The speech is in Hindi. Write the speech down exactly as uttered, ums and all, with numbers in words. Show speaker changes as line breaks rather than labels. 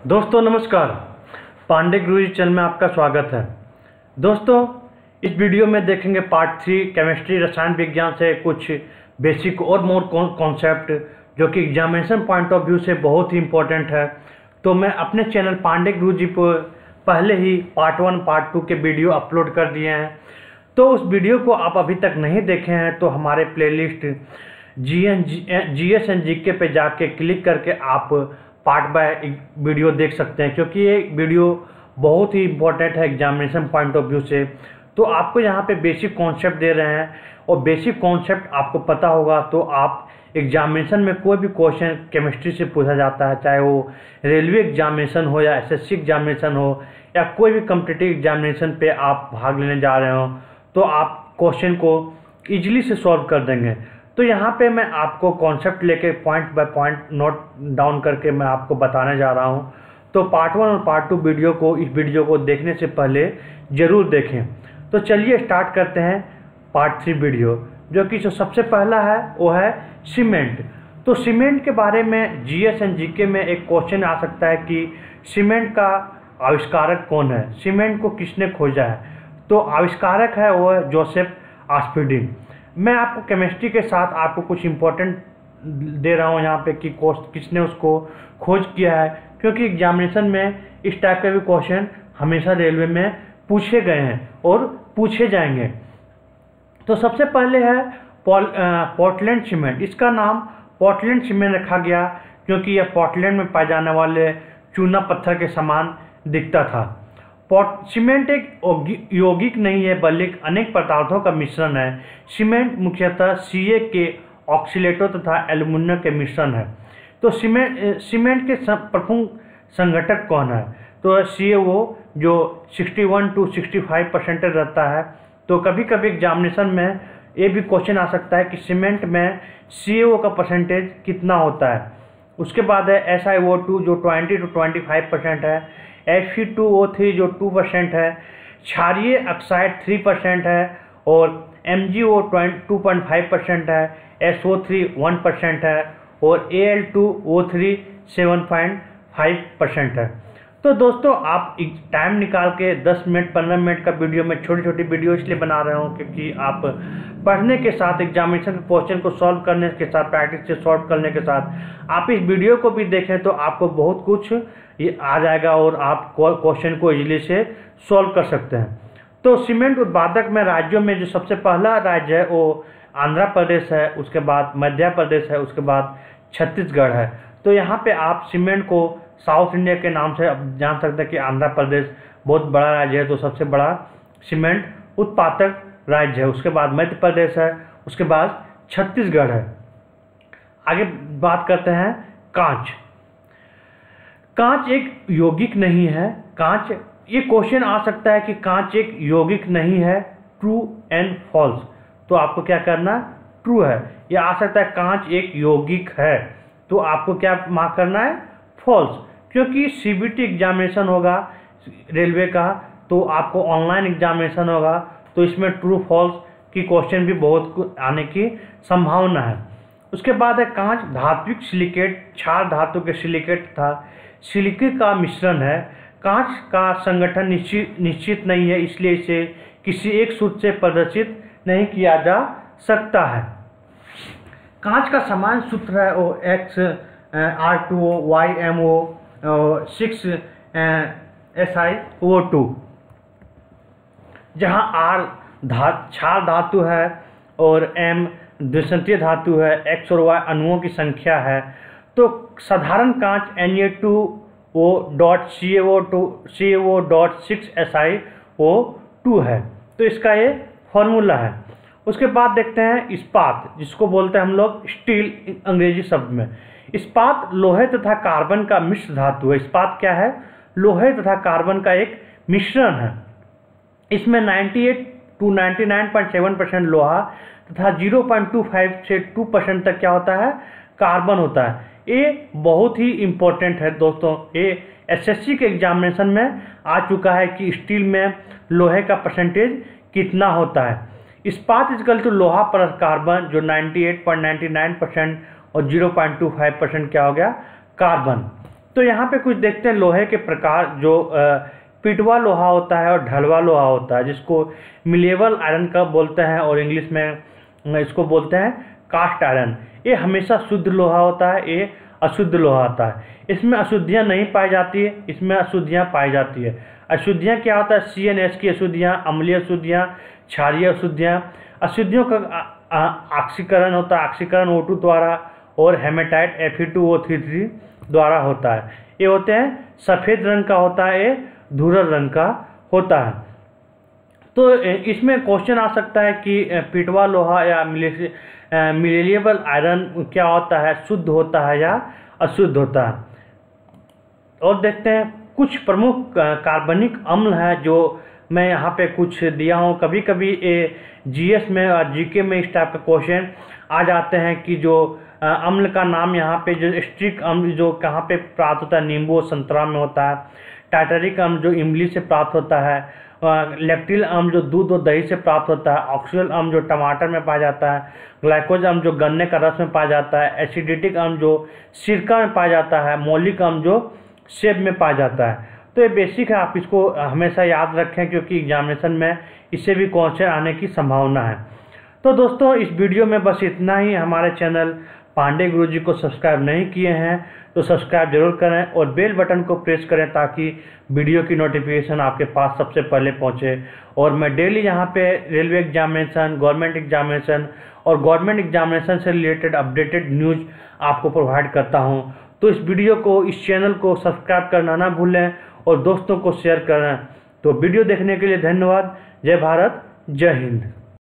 दोस्तों नमस्कार, पांडे गुरुजी चैनल में आपका स्वागत है। दोस्तों इस वीडियो में देखेंगे पार्ट थ्री केमिस्ट्री रसायन विज्ञान से कुछ बेसिक और मोर कॉन्सेप्ट जो कि एग्जामिनेशन पॉइंट ऑफ व्यू से बहुत ही इम्पोर्टेंट है। तो मैं अपने चैनल पांडे गुरुजी पर पहले ही पार्ट वन पार्ट टू के वीडियो अपलोड कर दिए हैं। तो उस वीडियो को आप अभी तक नहीं देखे हैं तो हमारे playlist G N G S N G के पे जाके क्लिक करके आप पार्ट बाय वीडियो देख सकते हैं, क्योंकि ये वीडियो बहुत ही इम्पोर्टेंट है एग्जामिनेशन पॉइंट ऑफ व्यू से। तो आपको यहाँ पे बेसिक कॉन्सेप्ट दे रहे हैं और बेसिक कॉन्सेप्ट आपको पता होगा तो आप एग्जामिनेशन में कोई भी क्वेश्चन केमिस्ट्री से पूछा जाता है, चाहे वो रेलवे एग्जामिनेशन हो या एस एस सी एग्जामिनेशन हो या कोई भी कम्पिटिटिव एग्जामिनेशन पे आप भाग लेने जा रहे हो, तो आप क्वेश्चन को ईजिली से सॉल्व कर देंगे। तो यहाँ पे मैं आपको कॉन्सेप्ट लेके point by point note down करके मैं आपको बताने जा रहा हूँ। तो पार्ट वन और पार्ट टू वीडियो को इस वीडियो को देखने से पहले ज़रूर देखें। तो चलिए स्टार्ट करते हैं पार्ट थ्री वीडियो, जो कि जो सबसे पहला है वो है सीमेंट। तो सीमेंट के बारे में जी एस एंड जी के में एक क्वेश्चन आ सकता है कि सीमेंट का आविष्कारक कौन है, सीमेंट को किसने खोजा है। तो आविष्कारक है वो है जोसेफ आस्पिडिन। मैं आपको केमिस्ट्री के साथ आपको कुछ इम्पोर्टेंट दे रहा हूँ यहाँ पे कि किसने उसको खोज किया है, क्योंकि एग्जामिनेशन में इस टाइप के भी क्वेश्चन हमेशा रेलवे में पूछे गए हैं और पूछे जाएंगे। तो सबसे पहले है पोर्टलैंड सीमेंट। इसका नाम पोर्टलैंड सीमेंट रखा गया क्योंकि यह पोर्टलैंड में पाए जाने वाले चूना पत्थर के समान दिखता था। पोर्ट सीमेंट एक यौगिक नहीं है बल्कि अनेक पदार्थों का मिश्रण है। सीमेंट मुख्यतः सी ए के ऑक्सीलेटों तथा एल्युमिनियम के मिश्रण है। तो सीमेंट सीमेंट के प्रमुख संघटक कौन है, तो सी ए ओ जो इकसठ टू पैंसठ परसेंटेज रहता है। तो कभी कभी एग्जामिनेशन में ये भी क्वेश्चन आ सकता है कि सीमेंट में सी ए ओ का परसेंटेज कितना होता है। उसके बाद है एस आई ओ टू जो बीस टू पच्चीस परसेंट है, F C two O three जो टू परसेंट है, क्षारीय ऑक्साइड थ्री परसेंट है और M G O two point five percent है, S O three one percent है और A L two O three seven point five percent है। तो दोस्तों आप टाइम निकाल के दस मिनट पंद्रह मिनट का वीडियो में छोटी छोटी वीडियो इसलिए बना रहे हूँ क्योंकि आप पढ़ने के साथ एग्जामिनेशन के क्वेश्चन को सॉल्व करने के साथ प्रैक्टिस से सॉल्व करने के साथ आप इस वीडियो को भी देखें तो आपको बहुत कुछ ये आ जाएगा और आप क्वेश्चन को इजीली से सॉल्व कर सकते हैं। तो सीमेंट उत्पादक में राज्यों में जो सबसे पहला राज्य है वो आंध्र प्रदेश है, उसके बाद मध्य प्रदेश है, उसके बाद छत्तीसगढ़ है। तो यहाँ पे आप सीमेंट को साउथ इंडिया के नाम से जान सकते हैं कि आंध्र प्रदेश बहुत बड़ा राज्य है, तो सबसे बड़ा सीमेंट उत्पादक राज्य है। उसके बाद मध्य प्रदेश है, उसके बाद छत्तीसगढ़ है। आगे बात करते हैं कांच। कांच एक यौगिक नहीं है। कांच ये क्वेश्चन आ सकता है कि कांच एक यौगिक नहीं है, ट्रू एंड फॉल्स। तो आपको क्या करना, ट्रू है। ये आ सकता है कांच एक यौगिक है, तो आपको क्या मार्क करना है, फॉल्स। क्योंकि सी बी टी एग्जामिनेशन होगा रेलवे का, तो आपको ऑनलाइन एग्जामिनेशन होगा, तो इसमें ट्रू फॉल्स की क्वेश्चन भी बहुत आने की संभावना है। उसके बाद है कांच धात्विक सिलिकेट, क्षार धातु के सिलिकेट था सिलिके का मिश्रण है। कांच का संगठन निश्चित निश्चित नहीं है, इसलिए इसे किसी एक सूत्र से प्रदर्शित नहीं किया जा सकता है। कांच का समान सूत्र है वो X R two O Y M O six S I O two, जहाँ आर धा क्षार धातु है और एम द्विसंत्रीय धातु है, एक्स और वाई अणुओं की संख्या है। तो साधारण कांच N A two O dot C A O two C A O dot six S I O two है। तो इसका ये फॉर्मूला है। उसके बाद देखते हैं इस्पात, जिसको बोलते हैं हम लोग स्टील अंग्रेजी शब्द में। इस्पात लोहे तथा कार्बन का मिश्र धातु है। इस्पात क्या है, लोहे तथा कार्बन का एक मिश्रण है। इसमें अट्ठानवे टू निन्यानवे पॉइंट सात परसेंट लोहा तथा ज़ीरो पॉइंट दो पाँच से दो परसेंट तक क्या होता है, कार्बन होता है। ये बहुत ही इम्पोर्टेंट है दोस्तों। ये एस एस सी के एग्जामिनेशन में आ चुका है कि स्टील में लोहे का परसेंटेज कितना होता है। इस्पात इजकल टू लोहा प्लस कार्बन जो अट्ठानवे पॉइंट नौ नौ परसेंट और ज़ीरो पॉइंट दो पाँच परसेंट क्या हो गया, कार्बन। तो यहाँ पे कुछ देखते हैं लोहे के प्रकार, जो पिटवा लोहा होता है और ढलवा लोहा होता है, जिसको मिलेबल आयरन का बोलते हैं और इंग्लिश में इसको बोलते हैं कास्ट आयरन। ये हमेशा शुद्ध लोहा होता है, ये अशुद्ध लोहा होता है। इसमें अशुद्धियाँ नहीं पाई जाती है, इसमें अशुद्धियाँ पाई जाती है। अशुद्धियाँ क्या होता है? सी एन एस की अशुद्धियाँ, अम्लीय अशुद्धियाँ, क्षारीय अशुद्धियाँ। अशुद्धियों का ऑक्सीकरण होता है, ऑक्सीकरण ओ टू द्वारा, और haematite F E two O three three द्वारा होता है। ये होते हैं सफ़ेद रंग का होता है, ये धूसर रंग का होता है। तो इसमें क्वेश्चन आ सकता है कि पिटवा लोहा या मिलेबल आयरन क्या होता है, शुद्ध होता है या अशुद्ध होता है। और देखते हैं कुछ प्रमुख कार्बनिक अम्ल हैं जो मैं यहाँ पे कुछ दिया हूँ। कभी कभी ये जीएस में और जीके में इस टाइप के क्वेश्चन आ जाते हैं कि जो अम्ल का नाम यहाँ पे, जो स्ट्रिक अम्ल जो कहाँ पे प्राप्त होता है, नींबू और संतरा में होता है। टाइटरिक अम्ल जो इमली से प्राप्त होता है। लैक्टिल अम्ल जो दूध और दही से प्राप्त होता है। ऑक्सियल अम्ल जो टमाटर में पाया जाता है। ग्लाइकोज अम्ल जो गन्ने का रस में पाया जाता है। एसिडिटिक अम्ल जो सिरका में पाया जाता है। मौलिक अम्ल जो सेब में पाया जाता है। तो ये बेसिक है, आप इसको हमेशा याद रखें क्योंकि एग्जामिनेशन में इससे भी क्वेश्चन आने की संभावना है। तो दोस्तों इस वीडियो में बस इतना ही। हमारे चैनल पांडे गुरुजी को सब्सक्राइब नहीं किए हैं तो सब्सक्राइब जरूर करें और बेल बटन को प्रेस करें ताकि वीडियो की नोटिफिकेशन आपके पास सबसे पहले पहुंचे। और मैं डेली यहाँ पे रेलवे एग्जामिनेशन, गवर्नमेंट एग्जामिनेशन और गवर्नमेंट एग्जामिनेशन से रिलेटेड अपडेटेड न्यूज़ आपको प्रोवाइड करता हूँ। तो इस वीडियो को, इस चैनल को सब्सक्राइब करना ना भूलें और दोस्तों को शेयर करें। तो वीडियो देखने के लिए धन्यवाद। जय भारत, जय हिंद।